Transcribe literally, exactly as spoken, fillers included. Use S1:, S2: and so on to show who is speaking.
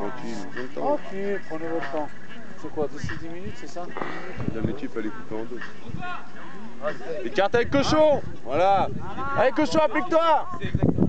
S1: tranquille.
S2: Tranquille, prenez votre temps. C'est quoi, d'ici dix minutes, c'est ça?
S1: La métier, il fallait couper en deux. Écarte avec Cochon. Voilà. Allez, Cochon, applique-toi.